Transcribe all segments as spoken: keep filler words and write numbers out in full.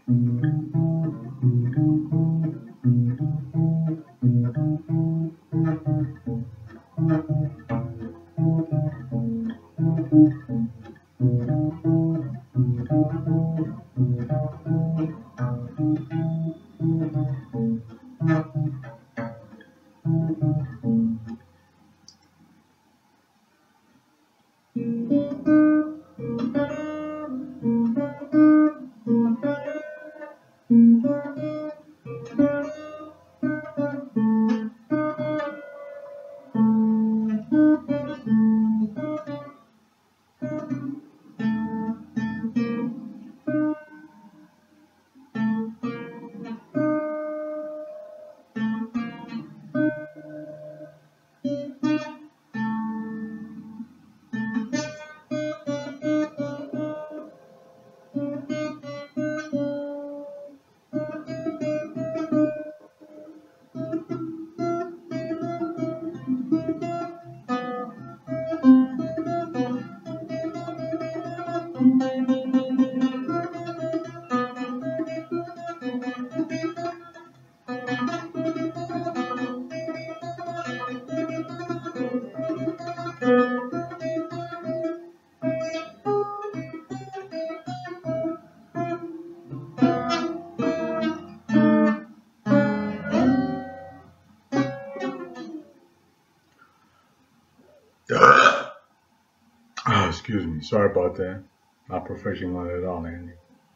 Oh, excuse me. Sorry about that. Not professional at all, Andy.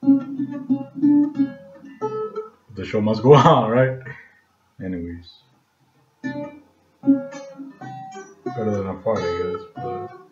The show must go on, right? Anyways, better than a fart, I guess. But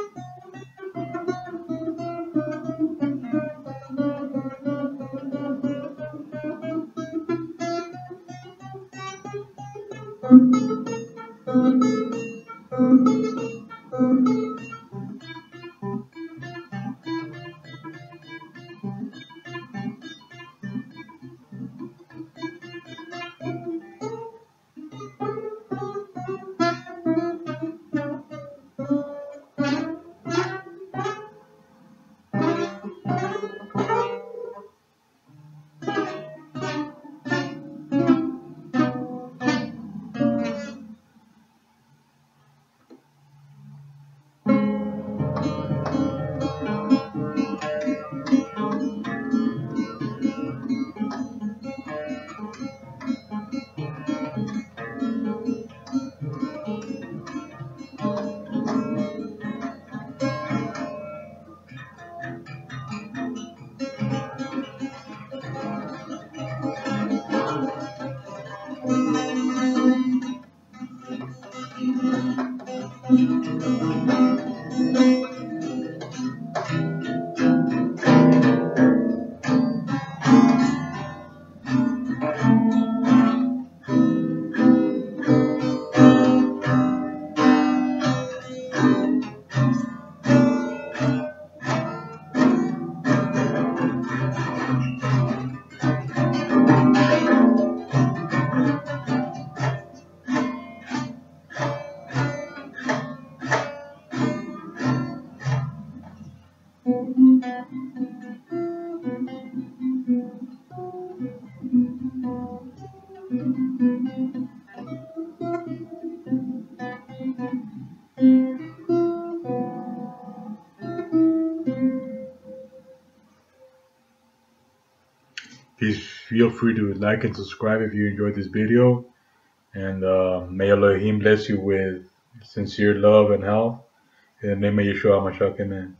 please feel free to like and subscribe if you enjoyed this video. And uh, may Elohim bless you with sincere love and health. In the name of Yeshua HaMashiach, amen.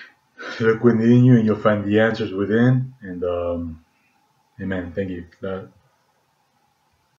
Look within you and you'll find the answers within. And um, amen. Thank you.